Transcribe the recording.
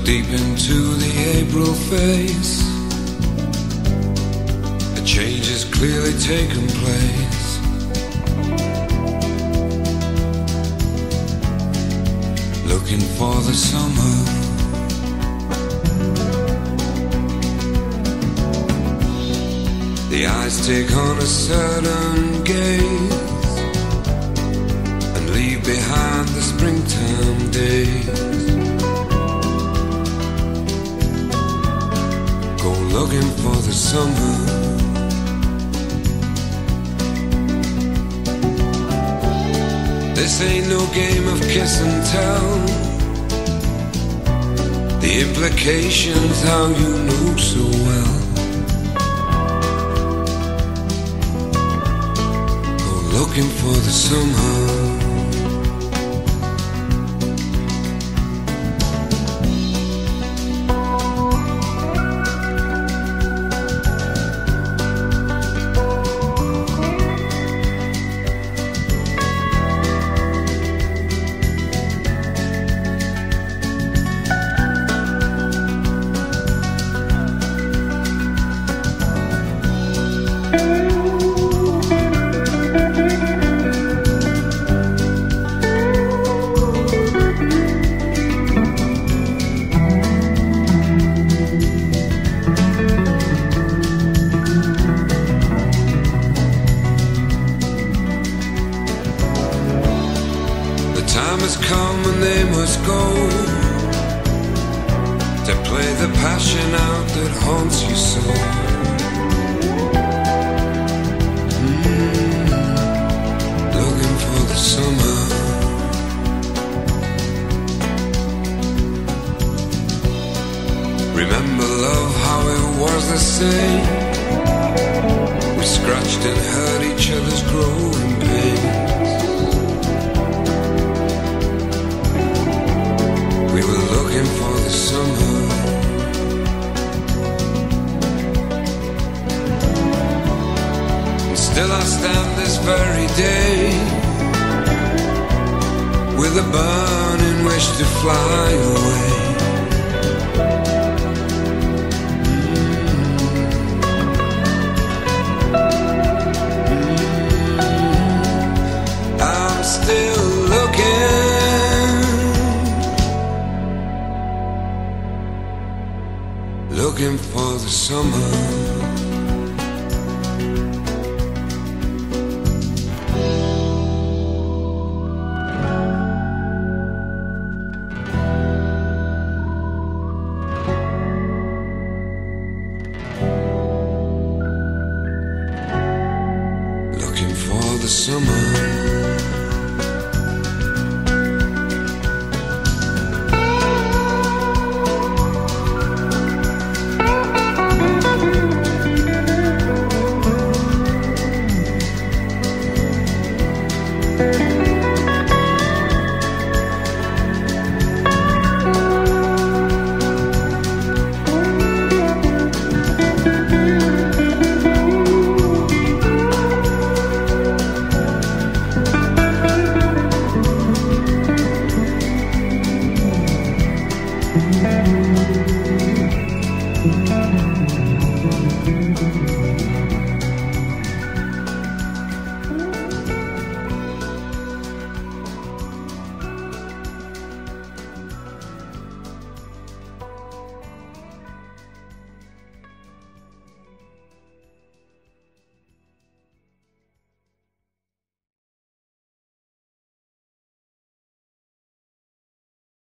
deep into the April phase, a change has clearly taken place. Looking for the summer, the eyes take on a certain gaze and leave behind the springtime days. Go looking for the summer. This ain't no game of kiss and tell. The implications how you know so well. Go looking for the summer. Time has come and they must go to play the passion out that haunts you so. Looking for the summer. Remember love, how it was the same. We scratched and hurt each other's growing pains. We were looking for the summer. And still I stand this very day with a burning wish to fly away. I'm still looking for the summer. Looking for the summer.